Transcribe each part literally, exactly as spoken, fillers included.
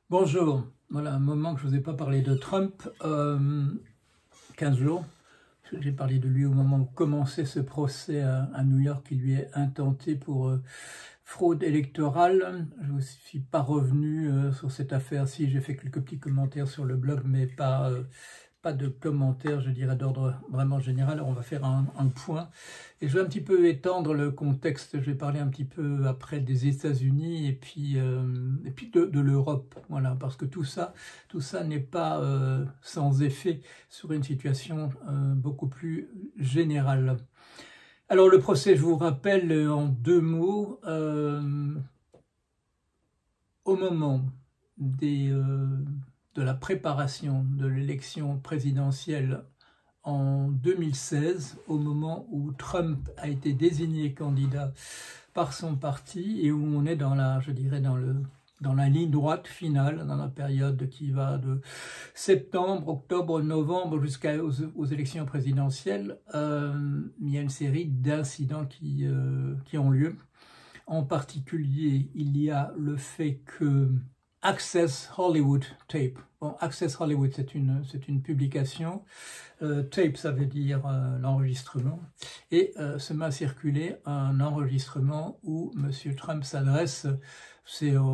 Bonjour, voilà un moment que je ne vous ai pas parlé de Trump, euh, quinze jours. J'ai parlé de lui au moment où commençait ce procès à, à New York qui lui est intenté pour euh, fraude électorale. Je ne suis pas revenu euh, sur cette affaire-ci, j'ai fait quelques petits commentaires sur le blog, mais pas, euh, pas de commentaires, je dirais, d'ordre vraiment général. Alors on va faire un, un point. Et je vais un petit peu étendre le contexte, je vais parler un petit peu après des États-Unis et puis, euh, et puis de, de l'Europe, voilà, parce que tout ça, tout ça n'est pas euh, sans effet sur une situation euh, beaucoup plus générale. Alors le procès, je vous rappelle en deux mots, euh, au moment des, euh, de la préparation de l'élection présidentielle en deux mille seize, au moment où Trump a été désigné candidat par son parti et où on est dans la, je dirais, dans le, dans la ligne droite finale, dans la période qui va de septembre, octobre, novembre jusqu'aux aux élections présidentielles, euh, il y a une série d'incidents qui, euh, qui ont lieu. En particulier, il y a le fait que Access Hollywood Tape, bon, Access Hollywood, c'est une, c'est une publication. Euh, tape, ça veut dire euh, l'enregistrement, et euh, se met à circuler un enregistrement où M. Trump s'adresse, c'est, euh,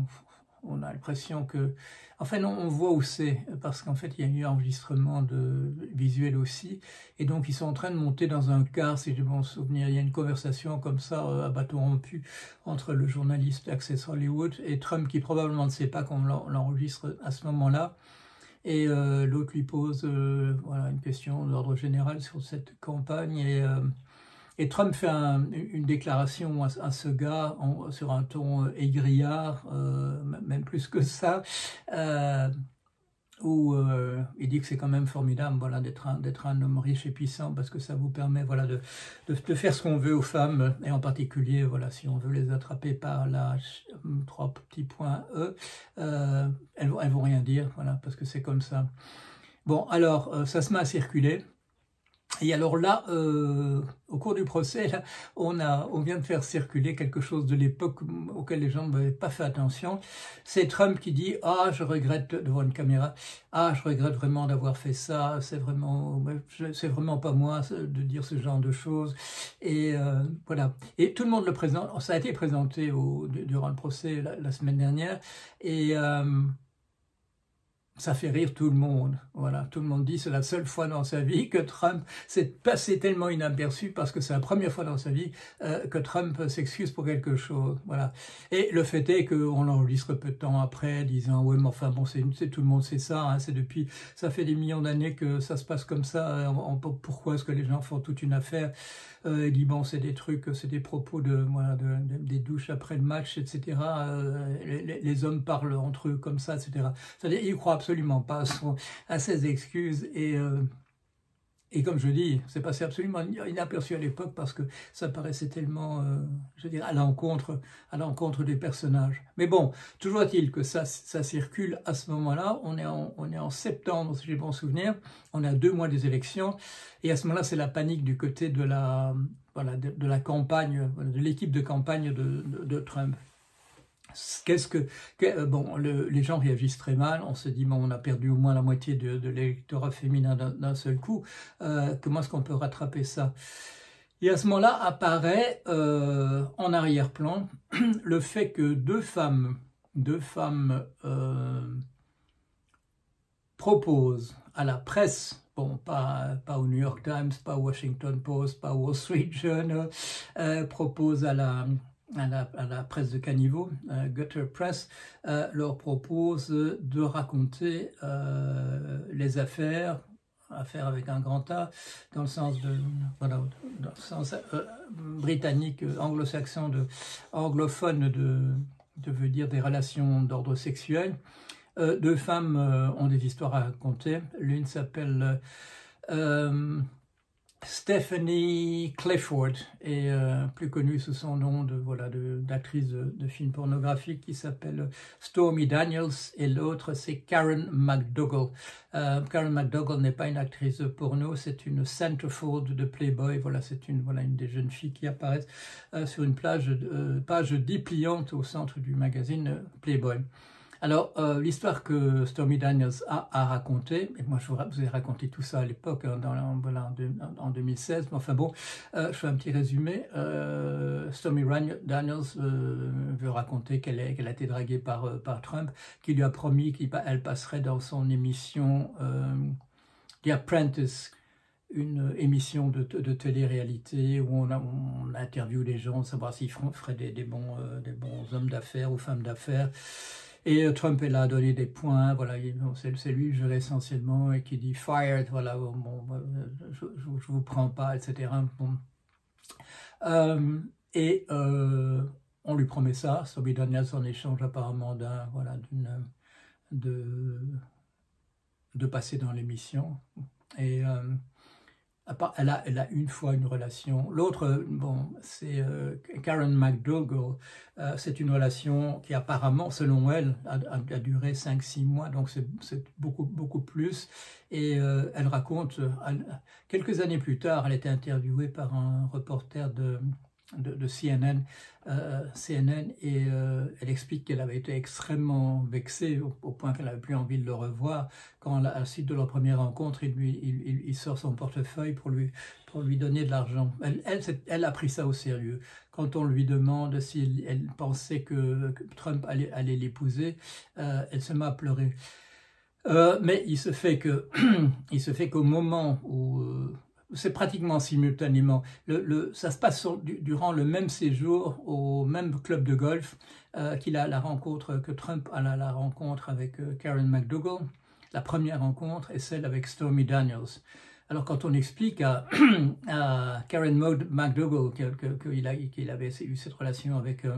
on a l'impression que, enfin non, on voit où c'est, parce qu'en fait il y a eu un enregistrement de, visuel aussi, et donc ils sont en train de monter dans un car, si je m'en souviens, il y a une conversation comme ça, euh, à bâton rompu, entre le journaliste Access Hollywood et Trump, qui probablement ne sait pas qu'on l'enregistre à ce moment-là. Et euh, l'autre lui pose euh, voilà, une question d'ordre général sur cette campagne. Et, euh, et Trump fait un, une déclaration à, à ce gars en, sur un ton aigriard, euh, même plus que ça, euh, où euh, il dit que c'est quand même formidable, voilà, d'être un, d'être un homme riche et puissant, parce que ça vous permet, voilà, de, de, de faire ce qu'on veut aux femmes, et en particulier, voilà, si on veut les attraper par la trois petits points E, euh, elles, elles vont rien dire, voilà, parce que c'est comme ça. Bon, alors, euh, ça se met à circuler. Et alors là, euh, au cours du procès, là, on, a, on vient de faire circuler quelque chose de l'époque auquel les gens n'avaient pas fait attention. C'est Trump qui dit « Ah, je regrette, devant une caméra, ah, je regrette vraiment d'avoir fait ça, c'est vraiment, c'est vraiment pas moi de dire ce genre de choses. » Et euh, voilà. Et tout le monde le présente, ça a été présenté au, durant le procès la, la semaine dernière, et... Euh, ça fait rire tout le monde. Voilà, tout le monde dit que c'est la seule fois dans sa vie que Trump s'est passé tellement inaperçu, parce que c'est la première fois dans sa vie euh, que Trump s'excuse pour quelque chose. Voilà. Et le fait est qu'on l'enregistre peu de temps après, disant ouais, mais enfin bon, c'est tout le monde sait ça. Hein, c'est depuis, ça fait des millions d'années que ça se passe comme ça. On, on, pourquoi est-ce que les gens font toute une affaire? Euh, il dit bon, c'est des trucs, c'est des propos de, voilà, de, de, des douches après le match, et cetera. Euh, les, les hommes parlent entre eux comme ça, et cetera. C'est-à-dire, il croit absolument pas à, son, à ses excuses, et, euh, et comme je dis, c'est passé absolument inaperçu à l'époque parce que ça paraissait tellement, euh, je veux dire, à l'encontre, à l'encontre des personnages. Mais bon, toujours est-il que ça, ça circule à ce moment-là. On est en, on est en septembre, si j'ai bon souvenir. On est à deux mois des élections, et à ce moment-là, c'est la panique du côté de la, voilà, de, de la campagne, de l'équipe de campagne de, de, de Trump. Qu'est-ce que, que bon, le, les gens réagissent très mal. On se dit bon, on a perdu au moins la moitié de, de l'électorat féminin d'un seul coup. Euh, comment est-ce qu'on peut rattraper ça? Et à ce moment-là apparaît euh, en arrière-plan le fait que deux femmes, deux femmes euh, proposent à la presse. Bon, pas, pas au New York Times, pas au Washington Post, pas au Wall Street Journal, euh, proposent à la À la, à la presse de caniveau, euh, Gutter Press, euh, leur propose de raconter euh, les affaires, affaires avec un grand A, dans le sens de, voilà, dans le sens euh, britannique, anglo-saxon, de, anglophone, de, de veut dire des relations d'ordre sexuel. Euh, deux femmes euh, ont des histoires à raconter. L'une s'appelle euh, Stephanie Clifford est euh, plus connue sous son nom de voilà d'actrice de, de, de films pornographiques qui s'appelle Stormy Daniels, et l'autre c'est Karen McDougal. Euh, Karen McDougal n'est pas une actrice de porno, c'est une centerfold de Playboy. Voilà, c'est une voilà une des jeunes filles qui apparaissent euh, sur une plage, euh, page dépliante au centre du magazine Playboy. Alors, euh, l'histoire que Stormy Daniels a, a racontée, et moi je vous, vous ai raconté tout ça à l'époque, hein, dans, voilà, en, en deux mille seize, mais enfin bon, euh, je fais un petit résumé. Euh, Stormy Daniels euh, veut raconter qu'elle qu'elle a été draguée par, euh, par Trump, qui lui a promis qu'elle passerait dans son émission euh, The Apprentice, une émission de, de télé-réalité où on, a, on interviewe les gens, savoir s'ils feraient des, des, bons, euh, des bons hommes d'affaires ou femmes d'affaires. Et Trump, il a donné des points, voilà, c'est lui le jury essentiellement, et qui dit « fired », voilà, bon, je ne vous prends pas, et cetera. Bon. Euh, et euh, on lui promet ça, Stormy Daniels en échange apparemment d'un, voilà, d'une, de, de passer dans l'émission. Et euh, Elle a, elle a une fois une relation. L'autre, bon, c'est euh, Karen McDougal. Euh, c'est une relation qui apparemment, selon elle, a, a, a duré cinq six mois, donc c'est beaucoup, beaucoup plus. Et euh, elle raconte, elle, quelques années plus tard, elle était interviewée par un reporter de, de, de C N N, euh, C N N, et euh, elle explique qu'elle avait été extrêmement vexée au, au point qu'elle n'avait plus envie de le revoir. Quand, à la suite de leur première rencontre, il, lui, il, il sort son portefeuille pour lui, pour lui donner de l'argent. Elle, elle, elle a pris ça au sérieux. Quand on lui demande si elle, elle pensait que, que Trump allait, allait l'épouser, euh, elle se met à pleurer. Euh, mais il se fait que, il se fait qu'au moment où euh, c'est pratiquement simultanément. Le, le, ça se passe sur, du, durant le même séjour au même club de golf euh, qu'il a la rencontre que Trump a la, la rencontre avec euh, Karen McDougal. La première rencontre est celle avec Stormy Daniels. Alors quand on explique à, à Karen McDougal qu'il qu'il a, qu'il avait eu cette relation avec euh,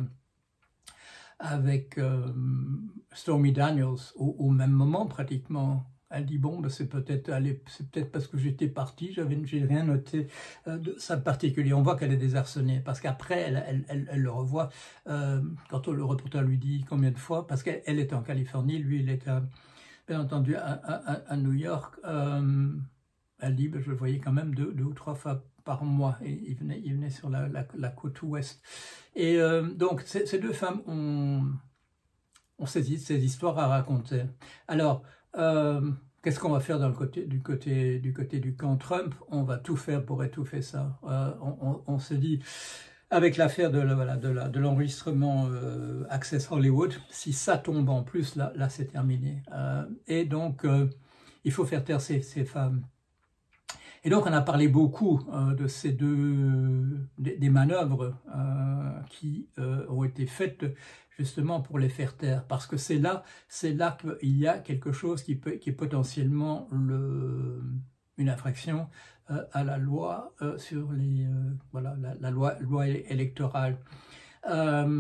avec euh, Stormy Daniels au, au même moment pratiquement. Elle dit, bon, ben c'est peut-être c'est peut-être parce que j'étais partie, j'avais j'ai rien noté euh, de ça de particulier. On voit qu'elle est désarçonnée, parce qu'après, elle, elle, elle, elle le revoit, euh, quand le reporter lui dit combien de fois, parce qu'elle elle était en Californie, lui, il était, bien entendu, à, à, à New York. Euh, elle dit, ben, je le voyais quand même deux, deux ou trois fois par mois, et il venait, il venait sur la, la, la côte ouest. Et euh, donc, ces deux femmes ont, ont ces, ces histoires à raconter. Alors, Euh, qu'est-ce qu'on va faire dans le côté, du, côté, du côté du camp Trump? On va tout faire pour étouffer ça. Euh, on, on, on se dit, avec l'affaire de, voilà, de l'enregistrement euh, Access Hollywood, si ça tombe en plus, là, là c'est terminé. Euh, et donc, euh, il faut faire taire ces, ces femmes. Et donc, on a parlé beaucoup euh, de ces deux, des, des manœuvres euh, qui euh, ont été faites justement pour les faire taire, parce que c'est là, c'est là qu'il y a quelque chose qui, peut, qui est potentiellement le, une infraction euh, à la loi euh, sur les, euh, voilà, la, la loi, loi électorale. Euh,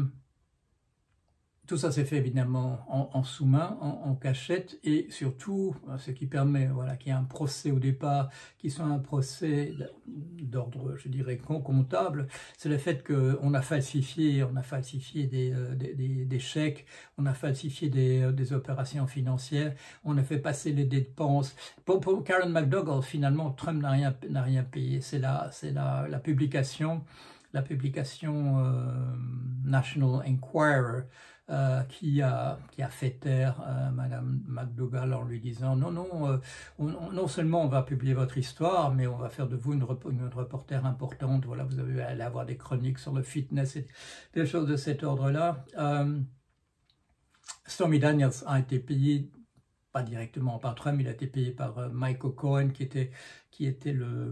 Tout ça s'est fait évidemment en, en sous-main, en, en cachette, et surtout, ce qui permet voilà, qu'il y ait un procès au départ, qui soit un procès d'ordre, je dirais, comptable, c'est le fait qu'on a falsifié, on a falsifié des, des, des, des chèques, on a falsifié des, des opérations financières, on a fait passer les dépenses. Pour, pour Karen McDougal, finalement, Trump n'a rien, n'a rien payé. C'est la, c'est la, la publication, la publication euh, National Enquirer, Euh, qui, a, qui a fait taire euh, Madame McDougal en lui disant non, non, euh, on, on, non seulement on va publier votre histoire, mais on va faire de vous une, une reporter importante. Voilà, vous allez aller avoir des chroniques sur le fitness et des choses de cet ordre-là. Euh, Stormy Daniels a été payé, pas directement par Trump, il a été payé par euh, Michael Cohen, qui était, qui était le...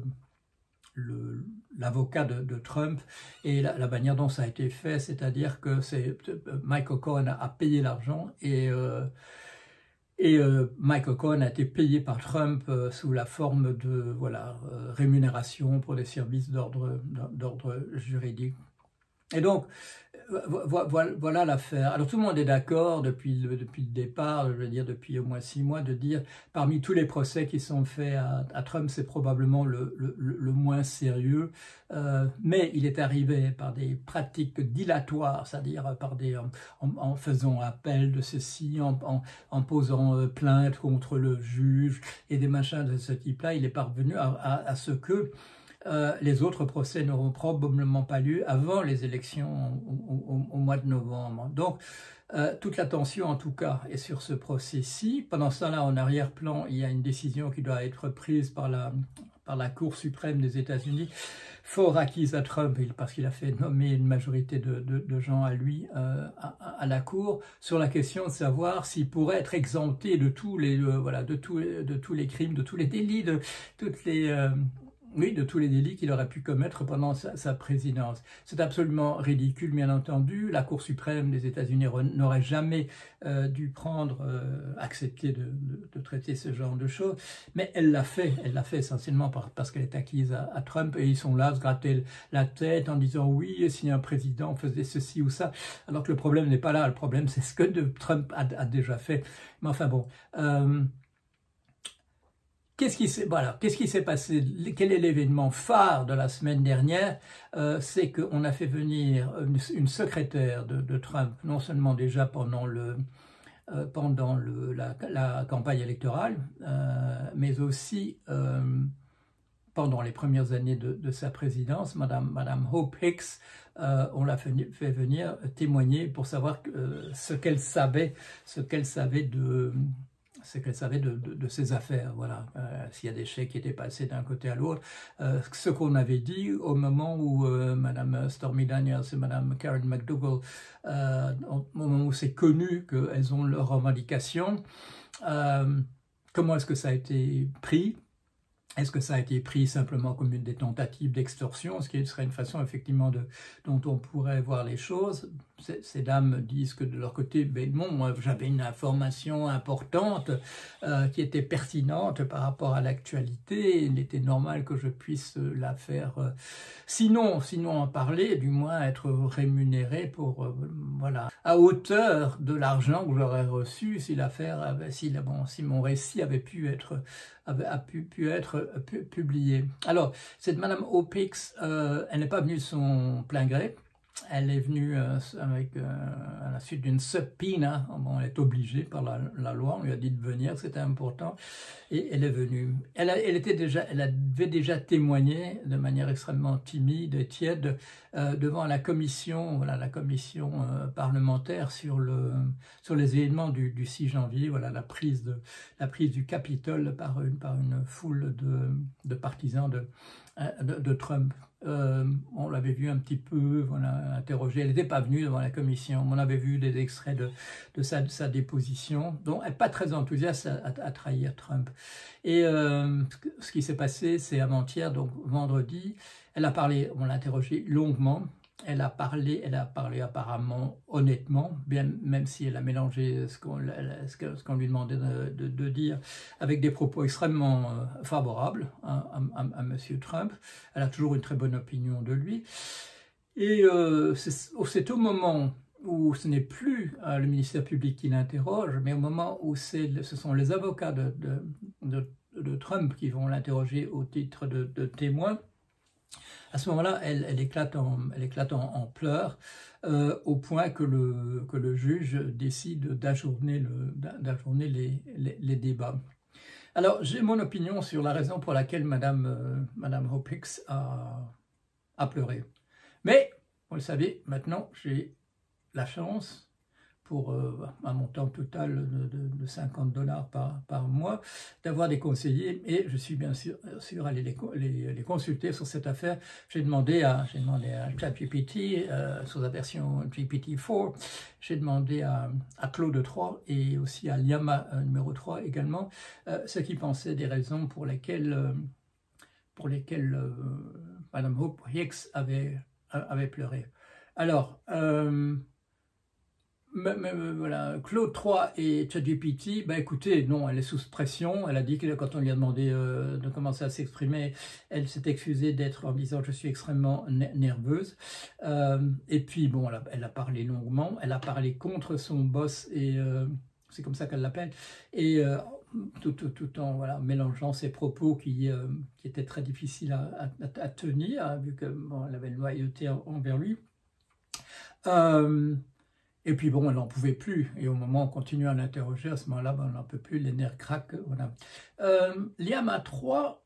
l'avocat de, de Trump, et la, la manière dont ça a été fait, c'est-à-dire que c'est Michael Cohen a, a payé l'argent, et, euh, et euh, Michael Cohen a été payé par Trump euh, sous la forme de voilà, euh, rémunération pour des services d'ordre d'ordre juridique. Et donc, voilà, voilà l'affaire. Alors tout le monde est d'accord depuis le, depuis le départ, je veux dire depuis au moins six mois, de dire parmi tous les procès qui sont faits à, à Trump, c'est probablement le, le, le moins sérieux. Euh, mais il est arrivé par des pratiques dilatoires, c'est-à-dire par des en, en faisant appel de ceci, en, en, en posant plainte contre le juge et des machins de ce type-là, il est parvenu à, à, à ce que euh, les autres procès n'auront probablement pas lieu avant les élections au, au, au mois de novembre. Donc, euh, toute l'attention, en tout cas, est sur ce procès-ci. Pendant ce temps-là, en arrière-plan, il y a une décision qui doit être prise par la, par la Cour suprême des États-Unis, fort acquise à Trump, parce qu'il a fait nommer une majorité de, de, de gens à lui euh, à, à la Cour, sur la question de savoir s'il pourrait être exempté de tous les, euh, voilà, de tous, de tous les crimes, de tous les délits, de toutes les... Euh, Oui, de tous les délits qu'il aurait pu commettre pendant sa, sa présidence. C'est absolument ridicule, bien entendu. La Cour suprême des États-Unis n'aurait jamais euh, dû prendre, euh, accepter de, de, de traiter ce genre de choses, mais elle l'a fait. Elle l'a fait essentiellement par, parce qu'elle est acquise à, à Trump, et ils sont là à se gratter la tête en disant oui, si un président faisait ceci ou ça, alors que le problème n'est pas là. Le problème, c'est ce que de, Trump a, a déjà fait. Mais enfin bon... Euh, Qu'est-ce qui s'est voilà, qu'est-ce qui s'est passé? Quel est l'événement phare de la semaine dernière? euh, C'est qu'on a fait venir une, une secrétaire de, de Trump, non seulement déjà pendant, le, euh, pendant le, la, la campagne électorale, euh, mais aussi euh, pendant les premières années de, de sa présidence, Madame, Madame Hope Hicks. Euh, on l'a fait, fait venir témoigner pour savoir euh, ce qu'elle savait, ce qu'elle savait de... c'est qu'elle savait de, de, de ses affaires, voilà, euh, s'il y a des chèques qui étaient passés d'un côté à l'autre. Euh, ce qu'on avait dit au moment où euh, Mme Stormy Daniels et Mme Karen McDougal, euh, au moment où c'est connu qu'elles ont leurs revendications, euh, comment est-ce que ça a été pris? Est-ce que ça a été pris simplement comme une des tentatives d'extorsion, ce qui serait une façon effectivement de, dont on pourrait voir les choses? Ces, ces dames disent que de leur côté, ben non, moi j'avais une information importante euh, qui était pertinente par rapport à l'actualité, il était normal que je puisse la faire, euh, sinon, sinon en parler, du moins être rémunéré pour, euh, voilà, à hauteur de l'argent que j'aurais reçu si l'affaire avait, si, bon, si mon récit avait pu être, avait, a pu, pu être pu, publié. Alors, cette Madame Hope Hicks, euh, elle n'est pas venue de son plein gré. Elle est venue euh, avec, euh, à la suite d'une subpoena. Bon, elle est obligée par la, la loi, on lui a dit de venir, c'était important, et elle est venue. Elle, a, elle, était déjà, elle avait déjà témoigné de manière extrêmement timide et tiède euh, devant la commission, voilà, la commission euh, parlementaire sur, le, sur les événements du, du six janvier, voilà, la prise, de, la prise du Capitole par une, par une foule de, de partisans de, de, de Trump. Euh, on l'avait vu un petit peu, voilà, interrogé. Elle n'était pas venue devant la commission. On avait vu des extraits de, de, sa, de sa déposition. Donc, elle n'est pas très enthousiaste à, à, à trahir Trump. Et euh, ce qui s'est passé, c'est avant-hier, donc vendredi. Elle a parlé, on l'a interrogée longuement. Elle a parlé, elle a parlé apparemment honnêtement, bien, même si elle a mélangé ce qu'on ce qu'on lui demandait de, de, de dire avec des propos extrêmement euh, favorables à, à, à, à M. Trump. Elle a toujours une très bonne opinion de lui. Et euh, c'est au moment où ce n'est plus euh, le ministère public qui l'interroge, mais au moment où ce sont les avocats de, de, de, de Trump qui vont l'interroger au titre de, de témoin. À ce moment-là, elle, elle éclate en, elle éclate en, en pleurs, euh, au point que le, que le juge décide d'ajourner le, d'ajourner les, les, les débats. Alors, j'ai mon opinion sur la raison pour laquelle Madame, euh, Madame Hope Hicks a, a pleuré. Mais, vous le savez, maintenant, j'ai la chance, pour euh, un montant total de, de, de cinquante dollars par, par mois, d'avoir des conseillers, et je suis bien sûr, sûr allé les, les, les consulter sur cette affaire. J'ai demandé à, j'ai demandé à ChatGPT, euh, sur la version G P T quatre, j'ai demandé à, à Claude trois et aussi à Llama euh, numéro trois également, euh, ce qu'ils pensaient des raisons pour lesquelles, euh, pour lesquelles euh, Madame Hope Hicks avait, avait pleuré. Alors, euh, Mais, mais, voilà, Claude trois et ChatGPT, ben écoutez, non, elle est sous pression. Elle a dit que quand on lui a demandé euh, de commencer à s'exprimer, elle s'est excusée d'être en disant je suis extrêmement nerveuse. Euh, et puis bon, elle a, elle a parlé longuement, elle a parlé contre son boss et euh, c'est comme ça qu'elle l'appelle. Et euh, tout, tout, tout en voilà, mélangeant ses propos qui, euh, qui étaient très difficiles à, à, à tenir, hein, vu qu'elle bon, avait une loyauté envers lui. Euh, Et puis bon, elle n'en pouvait plus. Et au moment où on continue à l'interroger, à ce moment-là, ben, on n'en peut plus, les nerfs craquent. Voilà. Euh, Llama trois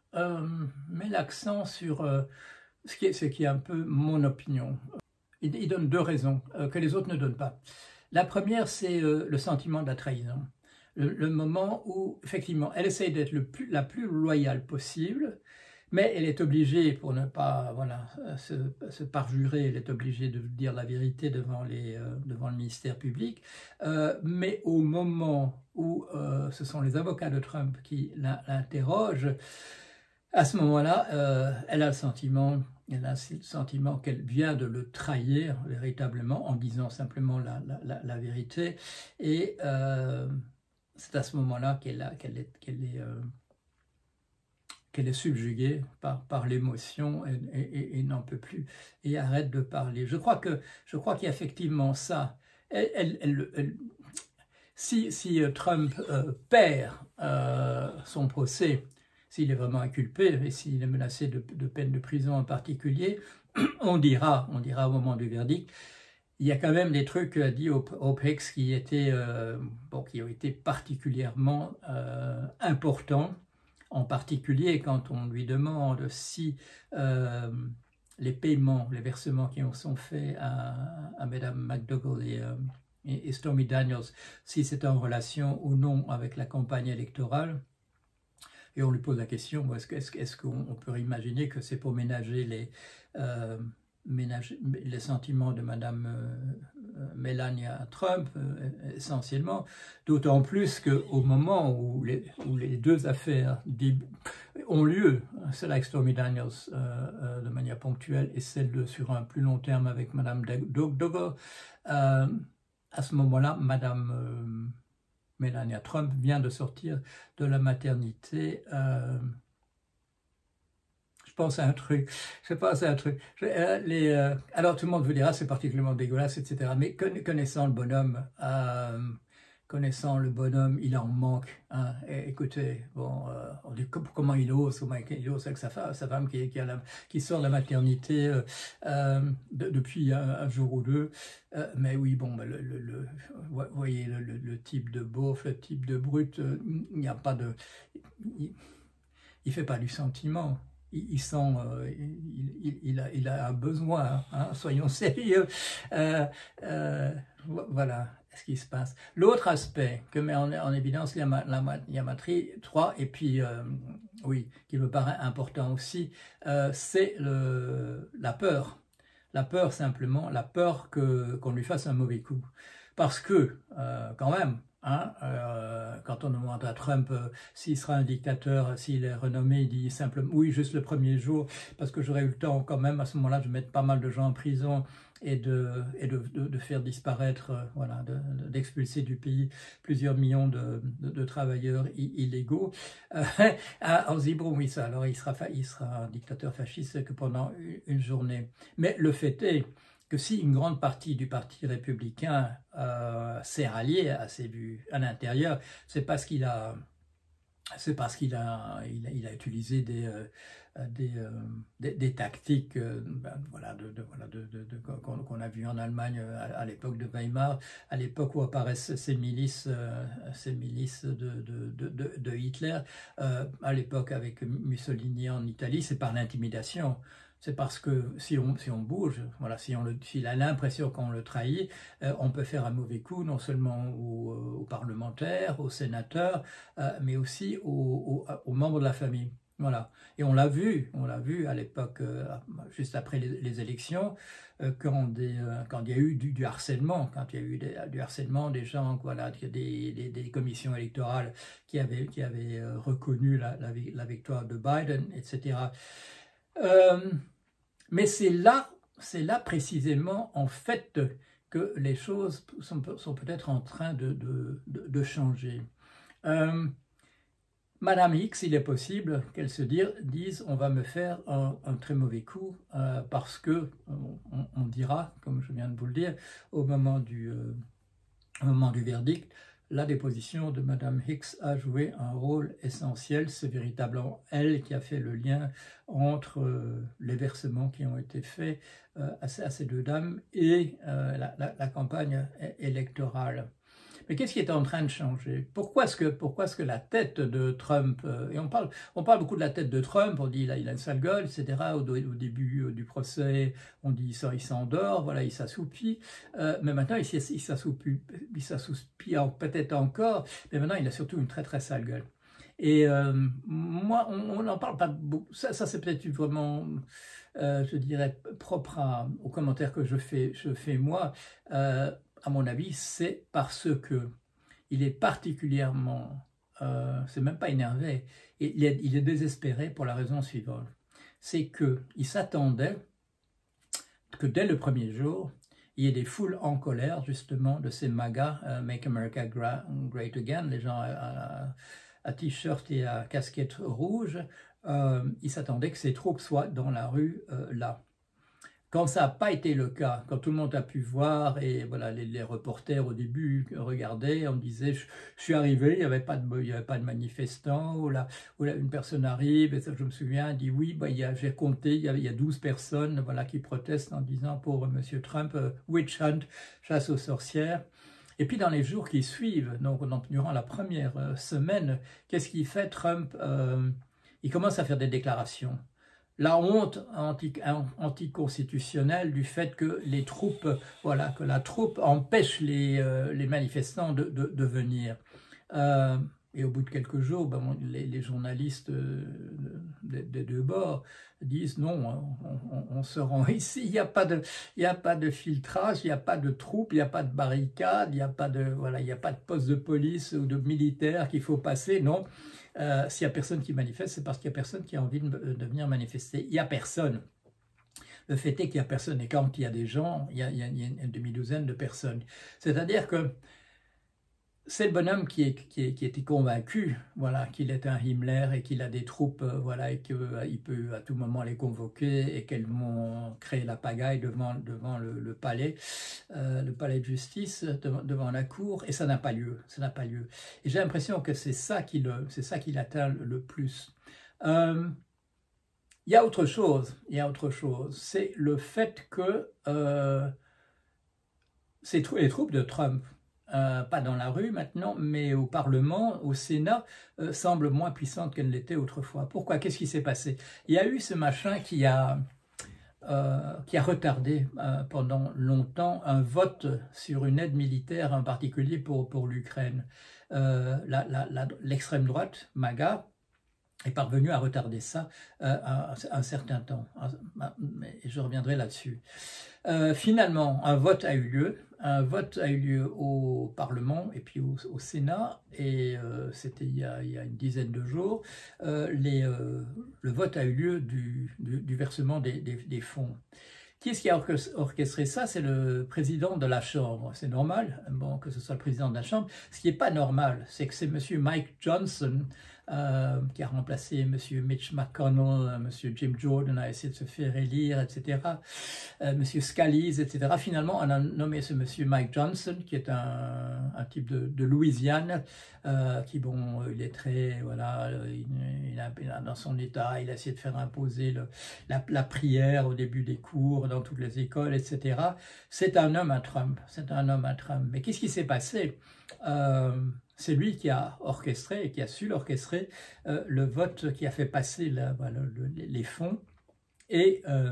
euh, met l'accent sur euh, ce, qui est, ce qui est un peu mon opinion. Il, il donne deux raisons euh, que les autres ne donnent pas. La première, c'est euh, le sentiment de la trahison. Le, le moment où, effectivement, elle essaye d'être la plus loyale possible, mais elle est obligée, pour ne pas voilà, se, se parjurer, elle est obligée de dire la vérité devant, les, euh, devant le ministère public. Euh, mais au moment où euh, ce sont les avocats de Trump qui l'interrogent, à ce moment-là, euh, elle a le sentiment, elle a le sentiment qu'elle vient de le trahir véritablement en disant simplement la, la, la vérité. Et euh, c'est à ce moment-là qu'elle qu'elle est, qu'elle est, euh, qu'elle est subjuguée par, par l'émotion et, et, et n'en peut plus et arrête de parler. Je crois que je crois qu'il y a effectivement ça. Elle, elle, elle, elle, si, si Trump euh, perd euh, son procès, s'il est vraiment inculpé et s'il est menacé de, de peine de prison en particulier, on dira, on dira au moment du verdict, il y a quand même des trucs euh, dits au, au P E X qui, étaient, euh, bon, qui ont été particulièrement euh, importants, en particulier quand on lui demande si euh, les paiements, les versements qui sont faits à, à Mme McDougal et, euh, et, et Stormy Daniels, si c'est en relation ou non avec la campagne électorale. Et on lui pose la question, est-ce est-ce, est-ce qu'on peut imaginer que c'est pour ménager les, euh, ménager les sentiments de Mme euh, Melania Trump, euh, essentiellement, d'autant plus qu'au moment où les, où les deux affaires ont lieu, celle avec Stormy Daniels euh, euh, de manière ponctuelle et celle de, sur un plus long terme avec Mme Dougal, euh, à ce moment-là, Mme euh, Melania Trump vient de sortir de la maternité. Euh, je pense à un truc. Je pense à un truc. Je, euh, les, euh, alors tout le monde vous dira c'est particulièrement dégueulasse, et cetera. Mais connaissant le bonhomme, euh, connaissant le bonhomme, il en manque. Hein. Et, écoutez, bon, euh, on dit comment il ose, comment il ose avec sa femme, sa femme qui, qui, a la, qui sort de la maternité euh, euh, de, depuis un, un jour ou deux. Euh, mais oui, bon, bah, le, le, le, vous voyez le, le, le type de beauf, le type de brut, euh, il n'y a pas de, il, il fait pas du sentiment. Il, il sent, euh, il, il, il, a, il a un besoin, hein, soyons sérieux. Euh, euh, voilà ce qui se passe. L'autre aspect que met en, en évidence Yamatri trois, et puis, euh, oui, qui me paraît important aussi, euh, c'est la peur. La peur simplement, la peur que, qu'on lui fasse un mauvais coup. Parce que, euh, quand même, Hein, euh, quand on demande à Trump euh, s'il sera un dictateur, s'il est renommé, il dit simplement oui, juste le premier jour, parce que j'aurais eu le temps quand même à ce moment-là de mettre pas mal de gens en prison et de, et de, de, de faire disparaître, euh, voilà, d'expulser de, du pays plusieurs millions de, de, de travailleurs illégaux. Euh, on se dit bon oui, ça, alors il sera, il sera un dictateur fasciste que pendant une journée. Mais le fait est que si une grande partie du Parti républicain euh, s'est rallié à ses vues à l'intérieur, c'est parce qu'il a, c'est parce qu'il a, il a, il a utilisé des, euh, des, euh, des, des tactiques, euh, ben, voilà, de, de, voilà, de, de, de, qu'on qu'on a vu en Allemagne à, à l'époque de Weimar, à l'époque où apparaissent ces milices, euh, ces milices de, de, de, de, de Hitler, euh, à l'époque avec Mussolini en Italie, c'est par l'intimidation. C'est parce que si on, si on bouge, voilà, si on le, s'il a l'impression qu'on le trahit, euh, on peut faire un mauvais coup non seulement aux, aux parlementaires, aux sénateurs, euh, mais aussi aux, aux, aux membres de la famille. Voilà. Et on l'a vu, on l'a vu à l'époque, euh, juste après les, les élections, euh, quand, des, euh, quand il y a eu du, du harcèlement, quand il y a eu des, du harcèlement des gens, voilà, des, des, des commissions électorales qui avaient, qui avaient euh, reconnu la, la, la victoire de Biden, et cetera. Euh, mais c'est là, c'est là précisément en fait que les choses sont, sont peut-être en train de, de, de, de changer. Euh, Madame X, il est possible qu'elle se dise, dise on va me faire un, un très mauvais coup euh, parce que on, on dira, comme je viens de vous le dire, au moment du, euh, au moment du verdict, la déposition de Madame Hicks a joué un rôle essentiel. C'est véritablement elle qui a fait le lien entre euh, les versements qui ont été faits euh, à, à ces deux dames et euh, la, la, la campagne électorale. Mais qu'est-ce qui est en train de changer? Pourquoi est-ce que, pourquoi est-ce que la tête de Trump, euh, et on parle, on parle beaucoup de la tête de Trump, on dit là, il a une sale gueule, et cetera. Au, au début euh, du procès, on dit ça, il s'endort, voilà, il s'assoupit. Euh, mais maintenant, il, il s'assoupit, il s'assoupit peut-être encore, mais maintenant, il a surtout une très très sale gueule. Et euh, moi, on n'en parle pas beaucoup. Ça, ça c'est peut-être vraiment, euh, je dirais, propre à, aux commentaires que je fais, je fais moi. Euh, à mon avis, c'est parce que il est particulièrement, euh, c'est même pas énervé, il est, il est désespéré pour la raison suivante. C'est qu'il s'attendait que dès le premier jour, il y ait des foules en colère, justement, de ces MAGA, uh, Make America Great Again, les gens à, à t-shirt et à casquette rouge. Euh, il s'attendait que ces troupes soient dans la rue euh, là. Quand ça n'a pas été le cas, quand tout le monde a pu voir, et voilà, les, les reporters au début regardaient, on disait, je, je suis arrivé, il n'y avait pas de, il y avait pas de manifestants, ou là, ou là une personne arrive, et ça je me souviens, elle dit oui, bah, j'ai compté, il y, a, il y a douze personnes voilà, qui protestent en disant pour M. Trump, euh, witch hunt, chasse aux sorcières. Et puis dans les jours qui suivent, donc durant la première euh, semaine, qu'est-ce qu'il fait Trump? euh, Il commence à faire des déclarations. La honte anticonstitutionnelle du fait que les troupes, voilà, que la troupe empêche les, euh, les manifestants de, de, de venir. Euh, et au bout de quelques jours, ben, les, les journalistes des de, de deux bords disent non, on, on, on se rend ici, il n'y a pas de, il n'y a pas de filtrage, il n'y a pas de troupes, il n'y a pas de barricades, il n'y a pas de, voilà, il n'y a pas de poste de police ou de militaires qu'il faut passer, non. Euh, S'il n'y a personne qui manifeste, c'est parce qu'il n'y a personne qui a envie de, de venir manifester. Il n'y a personne. Le fait est qu'il n'y a personne. Et quand il y a des gens, il y a, il y a une demi-douzaine de personnes. C'est-à-dire que c'est le bonhomme qui, est, qui, est, qui était convaincu voilà, qu'il est un Himmler et qu'il a des troupes voilà, et qu'il euh, peut à tout moment les convoquer et qu'elles vont créer la pagaille devant, devant le, le palais, euh, le palais de justice, devant, devant la cour, et ça n'a pas lieu. Ça n'a pas lieu. Et j'ai l'impression que c'est ça qui l'atteint le, le plus. Euh, il y a autre chose, il y a autre chose. C'est le fait que euh, ces trou les troupes de Trump, Euh, pas dans la rue maintenant, mais au Parlement, au Sénat, euh, semble moins puissante qu'elle l'était autrefois. Pourquoi? Qu'est-ce qui s'est passé? Il y a eu ce machin qui a, euh, qui a retardé euh, pendant longtemps un vote sur une aide militaire, en particulier pour, pour l'Ukraine. Euh, l'extrême droite, MAGA, est parvenue à retarder ça euh, un, un certain temps. Et je reviendrai là-dessus. Euh, finalement, un vote a eu lieu. Un vote a eu lieu au Parlement et puis au, au Sénat, et euh, c'était il, il y a une dizaine de jours. Euh, les, euh, le vote a eu lieu du, du, du versement des, des, des fonds. Qui est-ce qui a orchestré ça? C'est le président de la Chambre. C'est normal, bon, que ce soit le président de la Chambre. Ce qui n'est pas normal, c'est que c'est M. Mike Johnson euh, qui a remplacé M. Mitch McConnell, M. Jim Jordan a essayé de se faire élire, et cetera. Euh, M. Scalise, et cetera. Finalement, on a nommé ce M. Mike Johnson, qui est un, un type de, de Louisiane, euh, qui, bon, il est très, voilà, il, il, a, il a, dans son état, il a essayé de faire imposer le, la, la prière au début des cours, dans toutes les écoles, et cetera. C'est un homme à Trump, c'est un homme à Trump. Mais qu'est-ce qui s'est passé? euh, C'est lui qui a orchestré et qui a su l'orchestrer, euh, le vote qui a fait passer la, voilà, le, les fonds. Et, euh,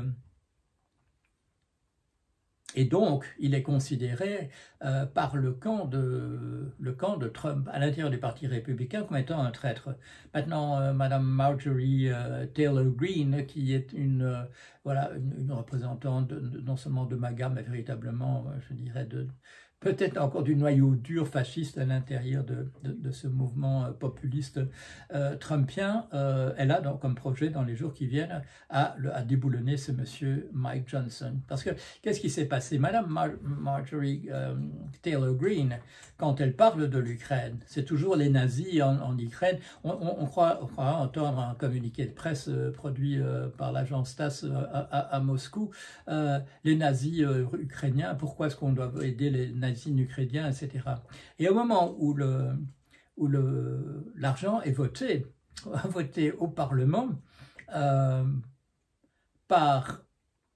et donc, il est considéré euh, par le camp, de, le camp de Trump, à l'intérieur du Parti républicain, comme étant un traître. Maintenant, euh, Madame Marjorie euh, Taylor Greene, qui est une, euh, voilà, une, une représentante de, de, non seulement de MAGA, mais véritablement, je dirais, de... peut-être encore du noyau dur fasciste à l'intérieur de, de, de ce mouvement populiste euh, trumpien, euh, elle a donc comme projet dans les jours qui viennent à, à déboulonner ce monsieur Mike Johnson. Parce que qu'est-ce qui s'est passé? Madame Mar Marjorie euh, Taylor Greene, quand elle parle de l'Ukraine, c'est toujours les nazis en, en Ukraine. On, on, on, croit, on croit entendre un communiqué de presse euh, produit euh, par l'agence TASS euh, à, à, à Moscou. Euh, les nazis euh, ukrainiens, pourquoi est-ce qu'on doit aider les nazis ukrainiens, et cetera. Et au moment où le où le l'argent est voté, voté au Parlement euh, par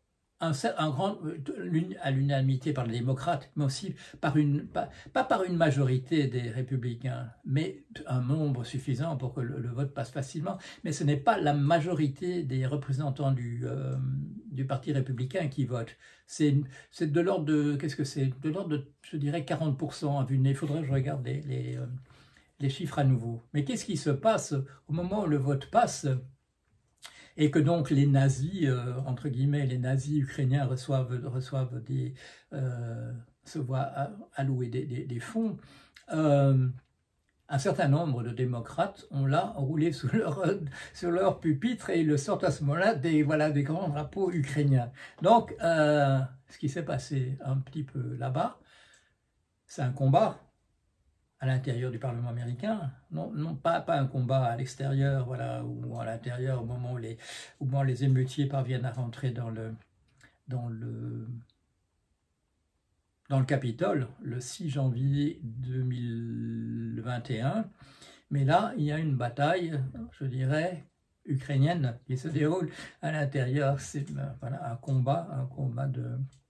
un, un grand, à l'unanimité par les démocrates, mais aussi par une, pas, pas par une majorité des républicains, mais un nombre suffisant pour que le, le vote passe facilement. Mais ce n'est pas la majorité des représentants du, euh, du Parti républicain qui votent. C'est de l'ordre de, qu'est-ce que c'est? De l'ordre de, je dirais, quarante pour cent à vue de nez. Il faudrait que je regarde les, les, euh, les chiffres à nouveau. Mais qu'est-ce qui se passe au moment où le vote passe? Et que donc les nazis, euh, entre guillemets, les nazis ukrainiens reçoivent, reçoivent des, euh, se voient allouer des, des, des fonds, euh, un certain nombre de démocrates ont là roulé sous leur, sur leur pupitre et ils le sortent à ce moment-là des, voilà, des grands drapeaux ukrainiens. Donc, euh, ce qui s'est passé un petit peu là-bas, c'est un combat à l'intérieur du Parlement américain, non, non pas, pas un combat à l'extérieur, voilà, ou à l'intérieur au moment où les, au moment où les émeutiers parviennent à rentrer dans le, dans le, dans le Capitole le six janvier deux mille vingt et un. Mais là, il y a une bataille, je dirais, ukrainienne qui se déroule à l'intérieur. C'est voilà, un combat, un combat de,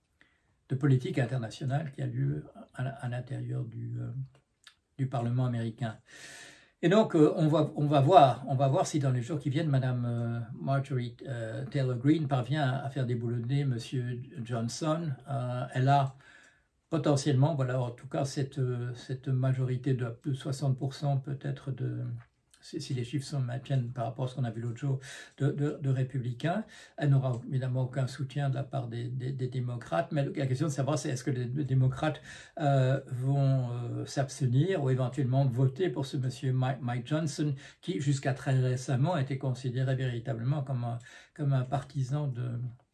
de politique internationale qui a lieu à, à l'intérieur du euh, du Parlement américain. Et donc, euh, on, va, on, va voir, on va voir si dans les jours qui viennent, Madame euh, Marjorie euh, Taylor Greene parvient à, à faire déboulonner M. Johnson. Euh, elle a potentiellement, voilà, en tout cas, cette, cette majorité de, de soixante pour cent peut-être de... si les chiffres se maintiennent par rapport à ce qu'on a vu l'autre jour, de, de, de républicains. Elle n'aura évidemment aucun soutien de la part des, des, des démocrates, mais la question de savoir c'est est-ce que les, les démocrates euh, vont euh, s'abstenir ou éventuellement voter pour ce monsieur Mike, Mike Johnson, qui jusqu'à très récemment était considéré véritablement comme un, comme un partisan de...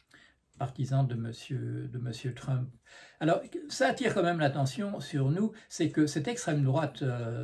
partisan de monsieur, de monsieur Trump. Alors, ça attire quand même l'attention sur nous, c'est que cette extrême droite euh,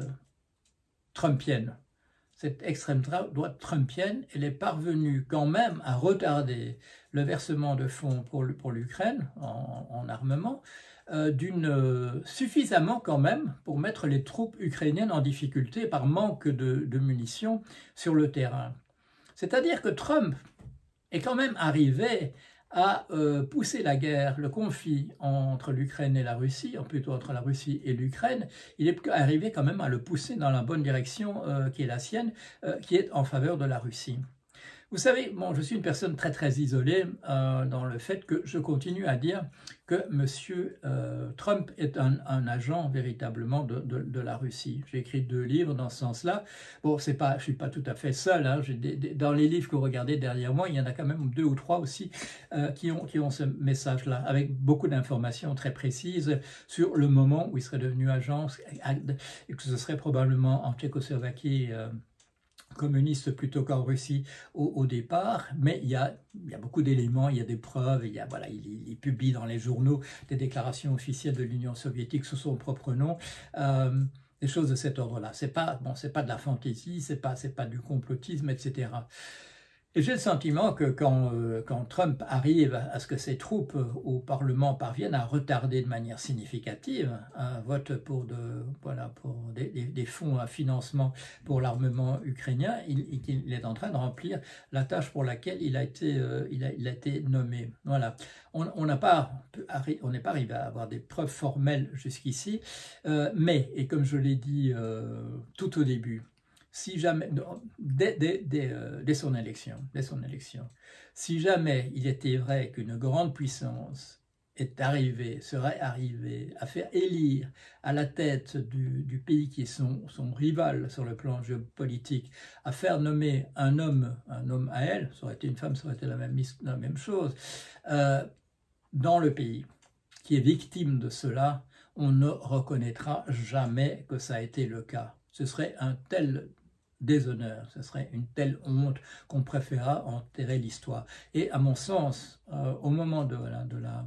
trumpienne, cette extrême droite trumpienne, elle est parvenue quand même à retarder le versement de fonds pour l'Ukraine en, en armement, euh, d'une euh, suffisamment quand même pour mettre les troupes ukrainiennes en difficulté par manque de, de munitions sur le terrain. C'est-à-dire que Trump est quand même arrivé à euh, pousser la guerre, le conflit entre l'Ukraine et la Russie, plutôt entre la Russie et l'Ukraine, il est arrivé quand même à le pousser dans la bonne direction euh, qui est la sienne, euh, qui est en faveur de la Russie. Vous savez, bon, je suis une personne très très isolée euh, dans le fait que je continue à dire que M. Euh, Trump est un, un agent véritablement de, de, de la Russie. J'ai écrit deux livres dans ce sens-là. Bon, c'est pas, je ne suis pas tout à fait seul. Hein. Des, des, dans les livres que vous regardez derrière moi, il y en a quand même deux ou trois aussi euh, qui, ont, qui ont ce message-là, avec beaucoup d'informations très précises sur le moment où il serait devenu agent, et que ce serait probablement en Tchécoslovaquie, euh, communiste plutôt qu'en Russie au, au départ, mais il y a, il y a beaucoup d'éléments, il y a des preuves, il, y a, voilà, il, il publie dans les journaux des déclarations officielles de l'Union soviétique sous son propre nom, euh, des choses de cet ordre-là. C'est pas, bon, c'est pas de la fantaisie, c'est pas, c'est pas du complotisme, et cetera. Et j'ai le sentiment que quand, euh, quand Trump arrive à ce que ses troupes euh, au Parlement parviennent à retarder de manière significative un vote pour, de, voilà, pour des, des, des fonds à financement pour l'armement ukrainien, il, il est en train de remplir la tâche pour laquelle il a été, euh, il a, il a été nommé. Voilà. On n'a pas, on n'est pas arrivé à avoir des preuves formelles jusqu'ici, euh, mais, et comme je l'ai dit euh, tout au début, si jamais, dès, dès, dès, euh, dès son élection, dès son élection, si jamais il était vrai qu'une grande puissance est arrivée, serait arrivée à faire élire à la tête du, du pays qui est son, son rival sur le plan géopolitique, à faire nommer un homme, un homme à elle, ça aurait été une femme, ça aurait été la même, la même chose, euh, dans le pays, qui est victime de cela, on ne reconnaîtra jamais que ça a été le cas. Ce serait un tel déshonneur, ce serait une telle honte qu'on préférera enterrer l'histoire. Et à mon sens, euh, au moment de, voilà, de la,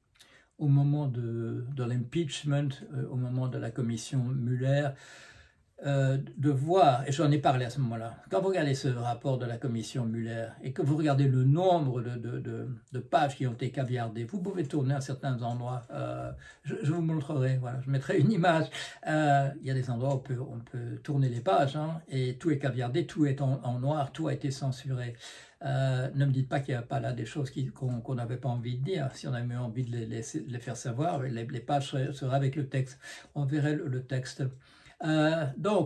au moment de, de l'impeachment, euh, au moment de la commission Mueller, euh, de voir, et j'en ai parlé à ce moment-là, quand vous regardez ce rapport de la commission Muller et que vous regardez le nombre de, de, de, de pages qui ont été caviardées, vous pouvez tourner à certains endroits, euh, je, je vous montrerai, voilà, je mettrai une image, euh, il y a des endroits où on peut, on peut tourner les pages, hein, et tout est caviardé, tout est en, en noir, tout a été censuré. Euh, ne me dites pas qu'il n'y a pas là des choses qu'on qu'on n'avait pas envie de dire. Si on avait envie de les, les, les faire savoir, les, les pages seraient, seraient avec le texte. On verrait le, le texte. Euh, donc,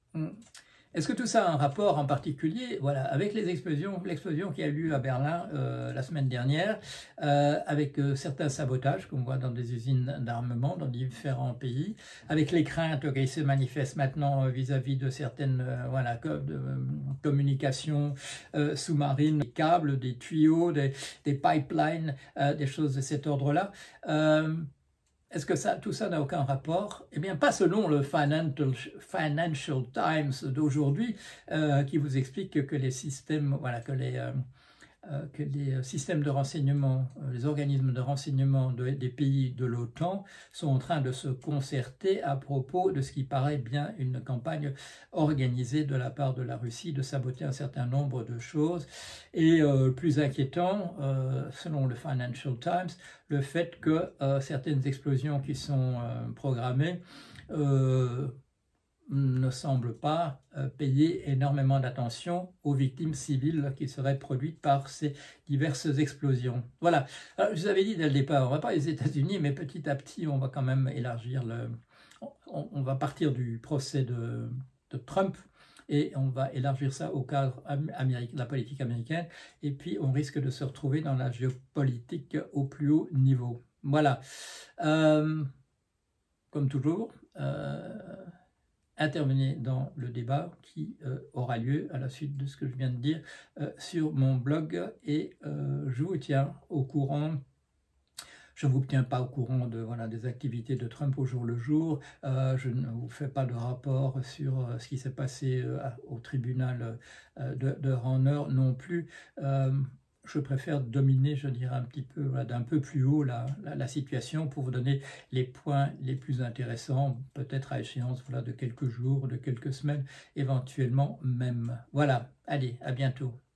est-ce que tout ça a un rapport en particulier, voilà, avec les explosions, l'explosion qui a eu lieu à Berlin euh, la semaine dernière, euh, avec euh, certains sabotages qu'on voit dans des usines d'armement dans différents pays, avec les craintes qui se manifestent maintenant vis-à-vis -vis de certaines euh, voilà, de, de, communications euh, sous-marines, des câbles, des tuyaux, des, des pipelines, euh, des choses de cet ordre-là. Euh, Est-ce que ça, tout ça n'a aucun rapport? Eh bien, pas selon le Financial, Financial Times d'aujourd'hui, euh, qui vous explique que les systèmes, voilà, que les, euh, euh, que les systèmes de renseignement, euh, les organismes de renseignement de, des pays de l'OTAN sont en train de se concerter à propos de ce qui paraît bien une campagne organisée de la part de la Russie de saboter un certain nombre de choses. Et euh, plus inquiétant, euh, selon le Financial Times, le fait que euh, certaines explosions qui sont euh, programmées euh, ne semblent pas euh, payer énormément d'attention aux victimes civiles qui seraient produites par ces diverses explosions. Voilà, alors, je vous avais dit dès le départ, on ne va pas les États-Unis, mais petit à petit, on va quand même élargir le... On, on va partir du procès de, de Trump, et on va élargir ça au cadre américain, de la politique américaine, et puis on risque de se retrouver dans la géopolitique au plus haut niveau. Voilà. Euh, comme toujours, euh, intervenez dans le débat qui euh, aura lieu à la suite de ce que je viens de dire euh, sur mon blog, et euh, je vous tiens au courant. Je ne vous tiens pas au courant de, voilà, des activités de Trump au jour le jour. Euh, je ne vous fais pas de rapport sur euh, ce qui s'est passé euh, au tribunal euh, de, de heure en heure non plus. Euh, je préfère dominer, je dirais, un petit peu, voilà, d'un peu plus haut la, la, la situation pour vous donner les points les plus intéressants, peut-être à échéance voilà, de quelques jours, de quelques semaines, éventuellement même. Voilà, allez, à bientôt.